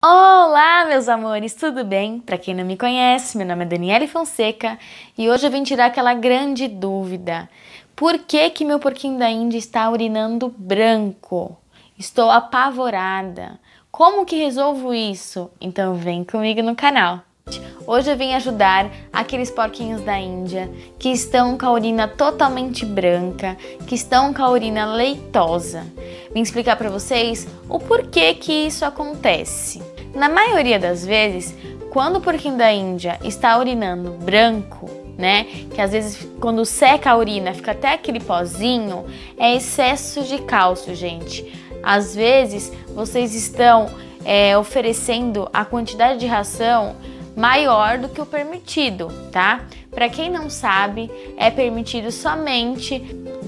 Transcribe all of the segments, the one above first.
Olá, meus amores, tudo bem? Para quem não me conhece, meu nome é Daniele Fonseca e hoje eu vim tirar aquela grande dúvida. Por que meu porquinho da Índia está urinando branco? Estou apavorada. Como que resolvo isso? Então vem comigo no canal. Hoje eu vim ajudar aqueles porquinhos da Índia que estão com a urina totalmente branca, que estão com a urina leitosa. Vim explicar para vocês o porquê que isso acontece. Na maioria das vezes, quando o porquinho da Índia está urinando branco, né, que às vezes quando seca a urina fica até aquele pozinho, é excesso de cálcio, gente. Às vezes vocês estão oferecendo a quantidade de ração maior do que o permitido, tá? Para quem não sabe, é permitido somente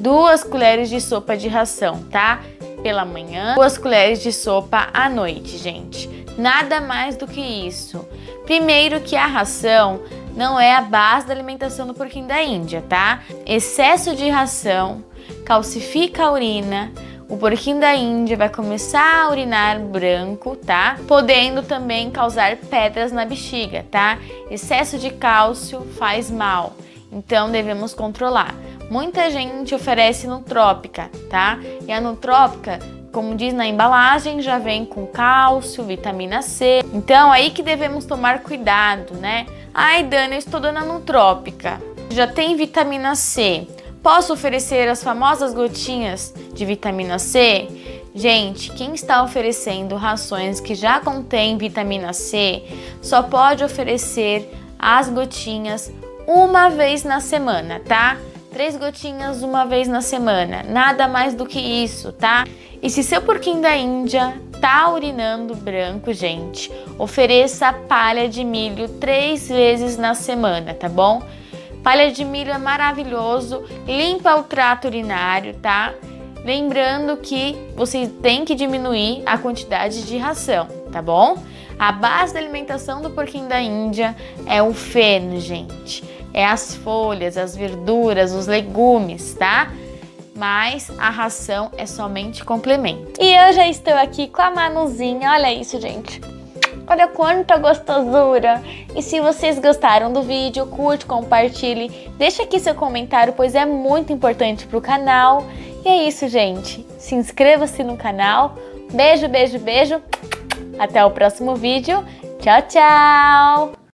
2 colheres de sopa de ração, tá? Pela manhã, 2 colheres de sopa à noite, gente. Nada mais do que isso. Primeiro que a ração não é a base da alimentação do porquinho da Índia, tá? Excesso de ração calcifica a urina. O porquinho da Índia vai começar a urinar branco, tá? Podendo também causar pedras na bexiga, tá? Excesso de cálcio faz mal, então devemos controlar. Muita gente oferece Nutrópica, tá? E a Nutrópica, como diz na embalagem, já vem com cálcio, vitamina C. Então aí que devemos tomar cuidado, né? Ai, Dani, eu estou dando a Nutrópica, já tem vitamina C. Posso oferecer as famosas gotinhas de vitamina C? Gente, quem está oferecendo rações que já contêm vitamina C só pode oferecer as gotinhas uma vez na semana, tá? 3 gotinhas uma vez na semana, nada mais do que isso, tá? E se seu porquinho da Índia tá urinando branco, gente, ofereça palha de milho 3 vezes na semana, tá bom? Palha de milho é maravilhoso, limpa o trato urinário, tá? Lembrando que você tem que diminuir a quantidade de ração, tá bom? A base da alimentação do porquinho da Índia é o feno, gente. É as folhas, as verduras, os legumes, tá? Mas a ração é somente complemento. E eu já estou aqui com a Manuzinha, olha isso, gente. Olha quanta gostosura! E se vocês gostaram do vídeo, curte, compartilhe, deixa aqui seu comentário, pois é muito importante para o canal. E é isso, gente. Se inscreva-se no canal. Beijo, beijo, beijo. Até o próximo vídeo. Tchau, tchau!